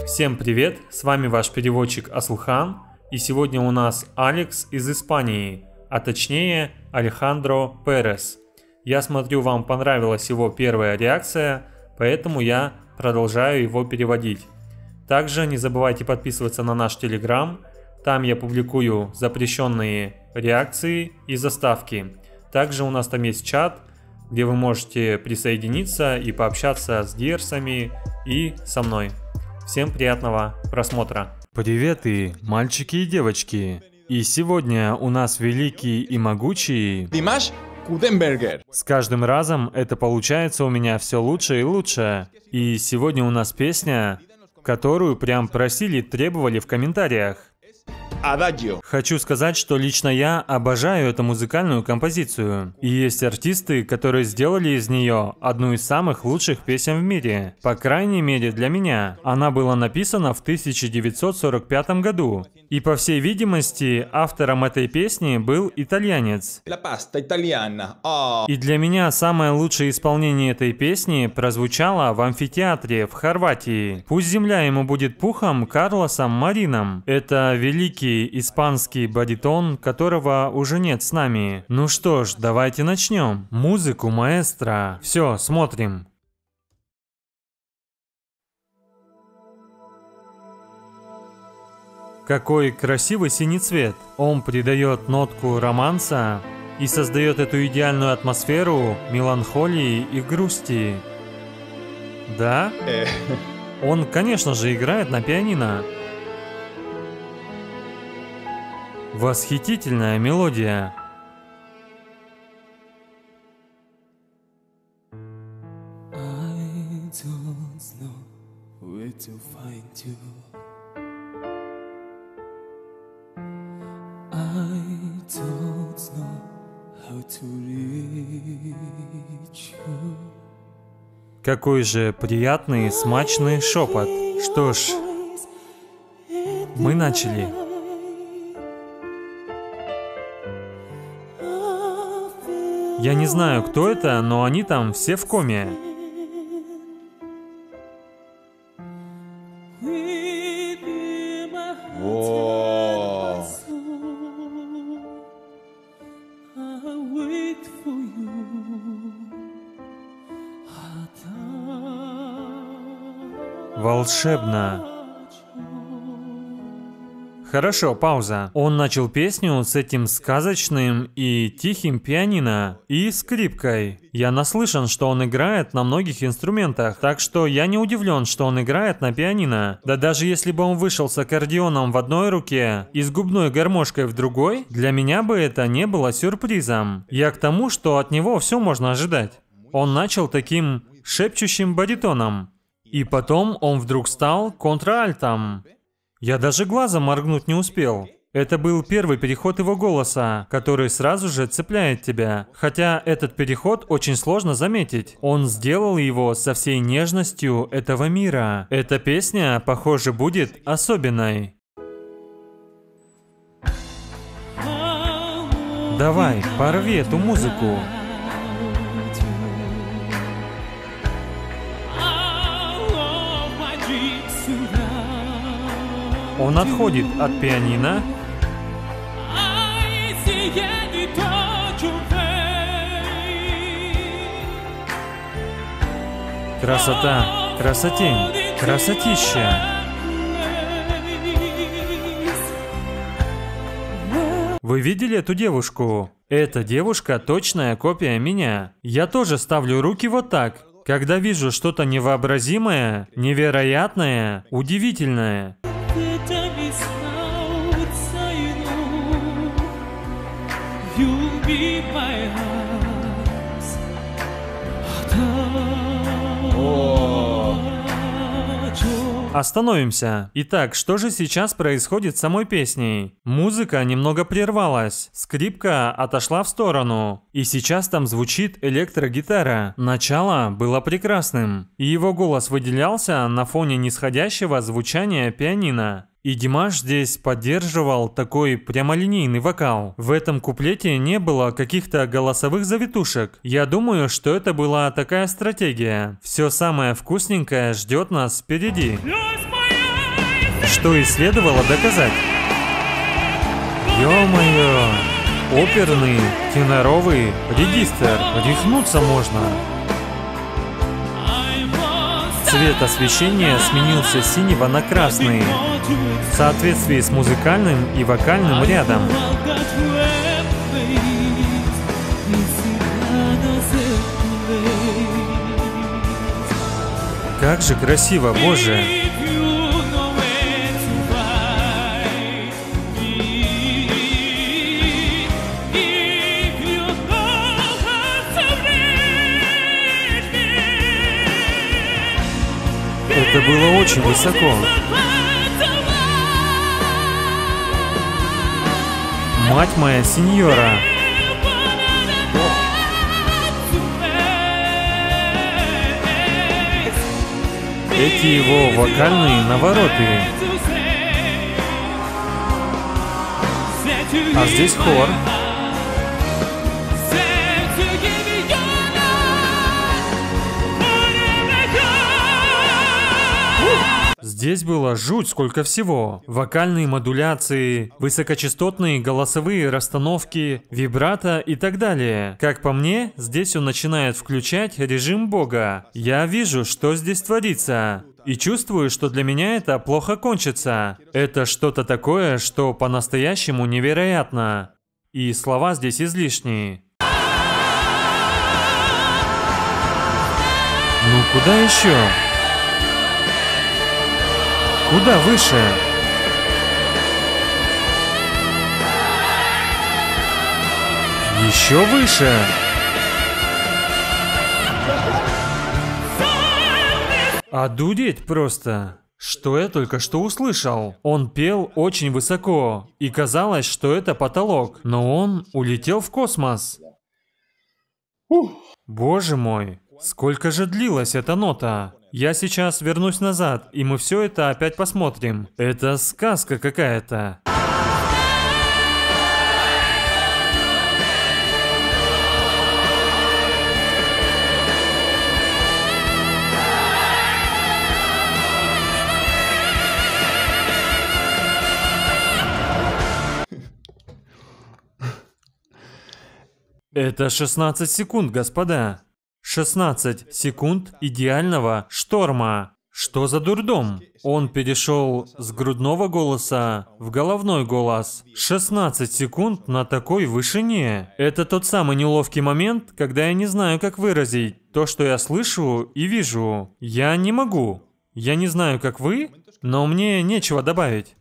Всем привет, с вами ваш переводчик Асылхан, и сегодня у нас Алекс из Испании, а точнее Алехандро Перес. Я смотрю, вам понравилась его первая реакция, поэтому я продолжаю его переводить. Также не забывайте подписываться на наш Telegram, там я публикую запрещенные реакции и заставки. Также у нас там есть чат, где вы можете присоединиться и пообщаться с диерсами и со мной. Всем приятного просмотра. Привет и мальчики и девочки. И сегодня у нас великий и могучий Димаш Куденбергер. С каждым разом это получается у меня все лучше и лучше. И сегодня у нас песня, которую прям просили, требовали в комментариях. Адагио. Хочу сказать, что лично я обожаю эту музыкальную композицию. И есть артисты, которые сделали из нее одну из самых лучших песен в мире. По крайней мере для меня. Она была написана в 1945 году. И по всей видимости, автором этой песни был итальянец. La pasta italiana. И для меня самое лучшее исполнение этой песни прозвучало в амфитеатре в Хорватии. Пусть земля ему будет пухом Карлосом Марином. Это великий испанский баритон, которого уже нет с нами. Ну что ж, давайте начнем. Музыку маэстро. Все, смотрим. Какой красивый синий цвет. Он придает нотку романса и создает эту идеальную атмосферу меланхолии и грусти. Да? Он, конечно же, играет на пианино. Восхитительная мелодия. Какой же приятный, смачный шепот. Что ж, мы начали. Я не знаю, кто это, но они там все в коме. О. Волшебно. Хорошо, пауза. Он начал песню с этим сказочным и тихим пианино и скрипкой. Я наслышан, что он играет на многих инструментах, так что я не удивлен, что он играет на пианино. Да даже если бы он вышел с аккордеоном в одной руке и с губной гармошкой в другой, для меня бы это не было сюрпризом. Я к тому, что от него все можно ожидать. Он начал таким шепчущим баритоном, и потом он вдруг стал контральтом. Я даже глазом моргнуть не успел. Это был первый переход его голоса, который сразу же цепляет тебя. Хотя этот переход очень сложно заметить. Он сделал его со всей нежностью этого мира. Эта песня, похоже, будет особенной. Давай, порви эту музыку. Он отходит от пианино. Красота, красотень, красотища. Вы видели эту девушку? Эта девушка точная копия меня. Я тоже ставлю руки вот так, когда вижу что-то невообразимое, невероятное, удивительное. Остановимся. Итак, что же сейчас происходит с самой песней? Музыка немного прервалась, скрипка отошла в сторону, и сейчас там звучит электрогитара. Начало было прекрасным, и его голос выделялся на фоне нисходящего звучания пианино. И Димаш здесь поддерживал такой прямолинейный вокал. В этом куплете не было каких-то голосовых завитушек. Я думаю, что это была такая стратегия. Все самое вкусненькое ждет нас впереди. Close my eyes. что и следовало доказать. Ё-моё! Оперный, теноровый регистр. Рехнуться можно. Цвет освещения сменился с синего на красный в соответствии с музыкальным и вокальным рядом. Как же красиво, Боже! Это было очень высоко. Мать моя сеньора! Эти его вокальные навороты. А здесь хор. Здесь было жуть сколько всего. Вокальные модуляции, высокочастотные голосовые расстановки, вибрато и так далее. Как по мне, здесь он начинает включать режим Бога. Я вижу, что здесь творится. И чувствую, что для меня это плохо кончится. Это что-то такое, что по-настоящему невероятно. И слова здесь излишние. Ну куда еще? Куда выше? Еще выше? Одуреть просто. Что я только что услышал? Он пел очень высоко, и казалось, что это потолок, но он улетел в космос. Боже мой, сколько же длилась эта нота? Я сейчас вернусь назад, и мы все это опять посмотрим. Это сказка какая-то. Это 16 секунд, господа. 16 секунд идеального шторма. Что за дурдом? Он перешел с грудного голоса в головной голос. 16 секунд на такой вышине. Это тот самый неловкий момент, когда я не знаю, как выразить то, что я слышу и вижу. Я не могу. Я не знаю, как вы, но мне нечего добавить.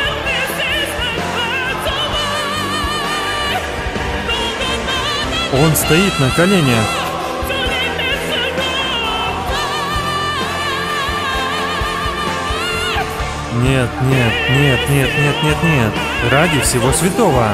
Он стоит на коленях. Нет, нет, нет, нет, нет, нет, нет. Ради всего святого.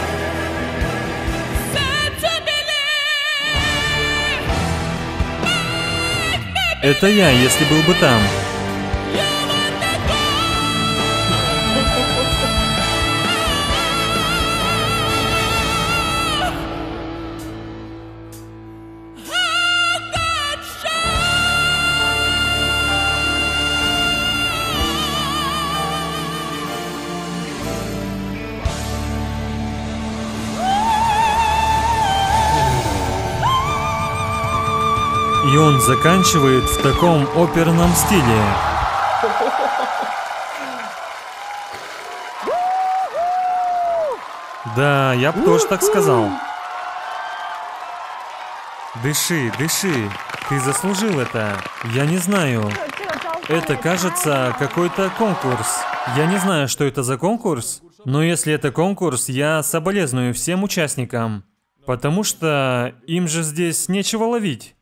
Это я, если был бы там. И он заканчивает в таком оперном стиле. Да, я бы тоже так сказал. Дыши, дыши. Ты заслужил это. Я не знаю. Это, кажется, какой-то конкурс. Я не знаю, что это за конкурс, но если это конкурс, я соболезную всем участникам. Потому что им же здесь нечего ловить.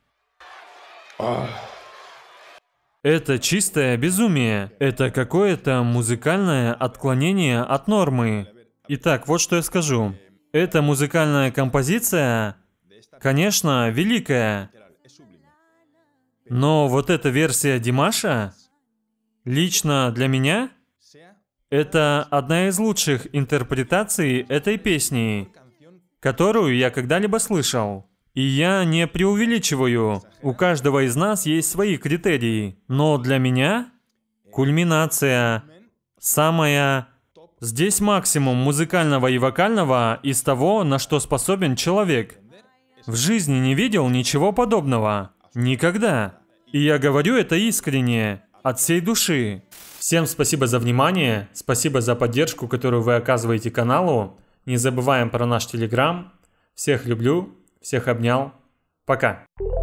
Это чистое безумие. Это какое-то музыкальное отклонение от нормы. Итак, вот что я скажу. Эта музыкальная композиция, конечно, великая. Но вот эта версия Димаша, лично для меня, это одна из лучших интерпретаций этой песни, которую я когда-либо слышал. И я не преувеличиваю. У каждого из нас есть свои критерии. Но для меня кульминация, Здесь максимум музыкального и вокального из того, на что способен человек. В жизни не видел ничего подобного. Никогда. И я говорю это искренне, от всей души. Всем спасибо за внимание, спасибо за поддержку, которую вы оказываете каналу. Не забываем про наш Telegram. Всех люблю, всех обнял. Пока.